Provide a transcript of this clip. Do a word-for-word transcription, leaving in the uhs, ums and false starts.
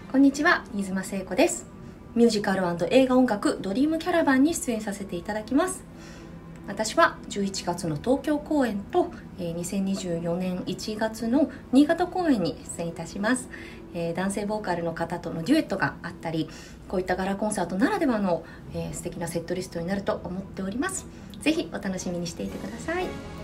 こんにちは、新妻聖子です。ミュージカル&映画音楽ドリームキャラバンに出演させていただきます。私はじゅういちがつの東京公演とにせんにじゅうよねんいちがつの新潟公演に出演いたします。えー、男性ボーカルの方とのデュエットがあったり、こういったガラコンサートならではの、えー、素敵なセットリストになると思っております。ぜひお楽しみにしていてください。